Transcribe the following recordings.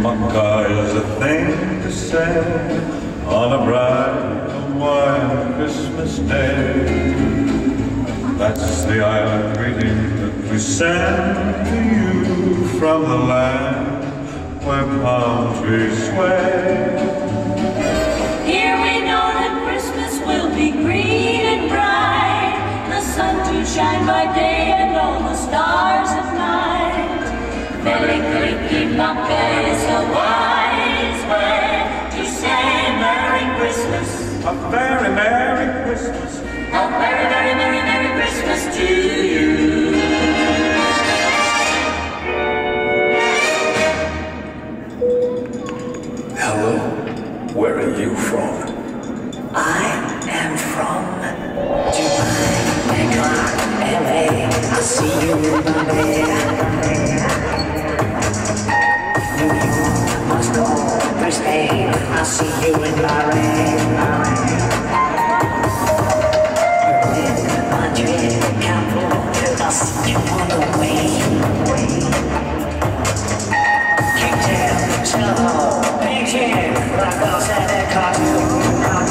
Hanukkah is a thing to say on a bright Hawaiian Christmas day. That's the island greeting that we send to you from the land where palm trees sway. Here we know that Christmas will be green and bright, the sun to shine by day and all the stars at night. Mele-Kalikimaka is a wise way to say Merry Christmas. A very Merry Christmas. A very, very, very, Merry Christmas to you. Hello, where are you from? I am from Dubai, Bangkok, LA. I'll see you in Bombay. New York, Moscow, Brisbane. I'll see you in Bahrain. Berlin, Madrid, Kabul. I'll see you on the way. Cape Town, Soho, Beijing, Lagos, and Khartoum.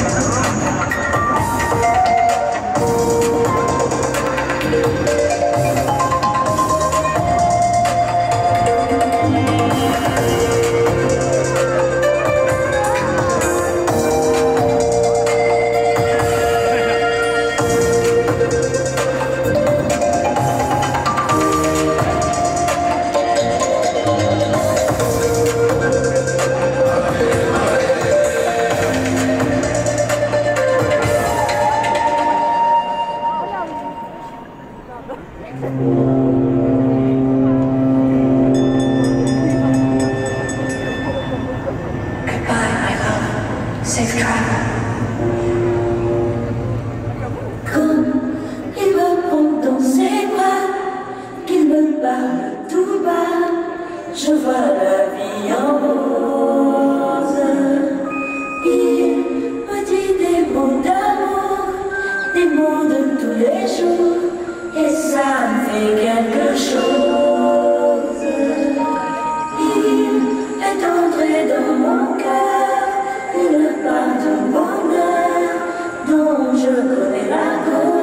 Je vois la vie en rose. Il me dit des mots d'amour, des mots de tous les jours, et ça me fait quelque chose. Il est entré dans mon cœur une part de bonheur dont je connais la cause.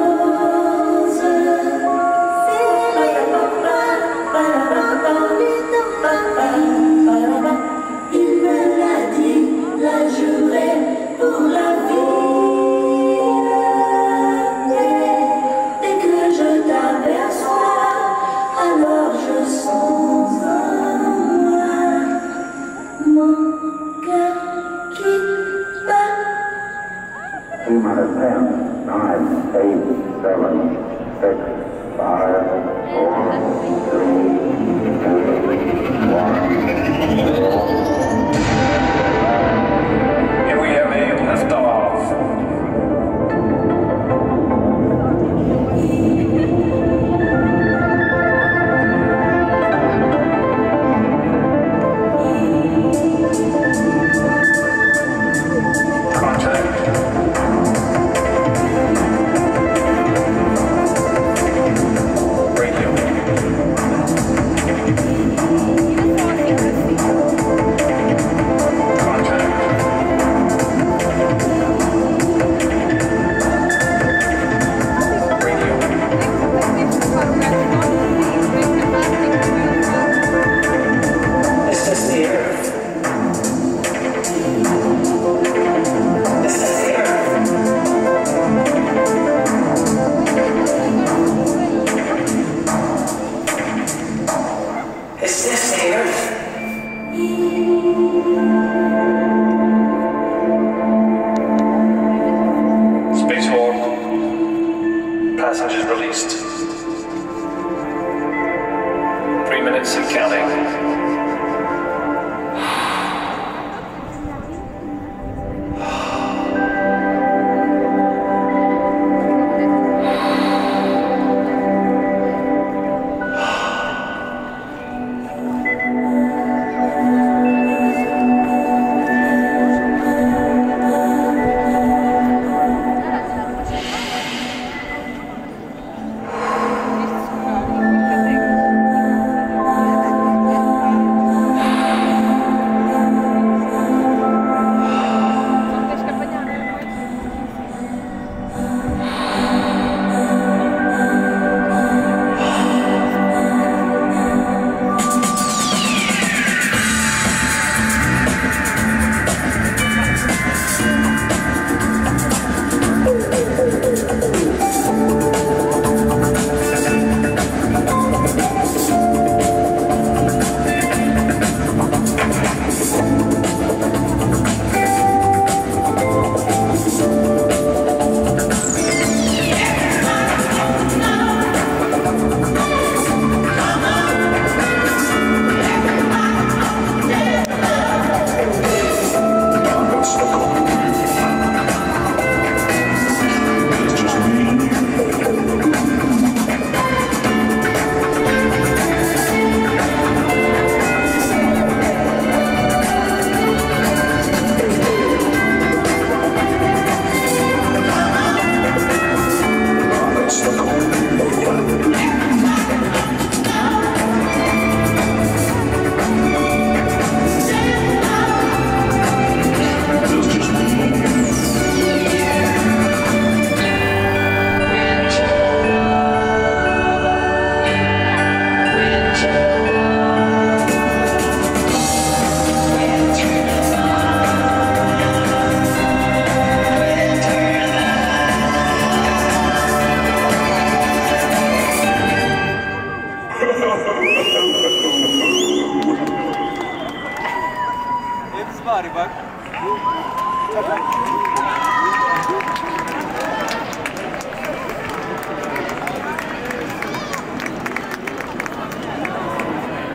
Il me l'a dit, l'a juré pour la vie. Et dès que je t'aperçois, alors je sens en moi mon cœur qui bat. 10, 9, 8, 7, 6, 5, 4, 3, 2, 1. Here we have a liftoff. Passengers released. 3 minutes and counting. Hepsi bari bak.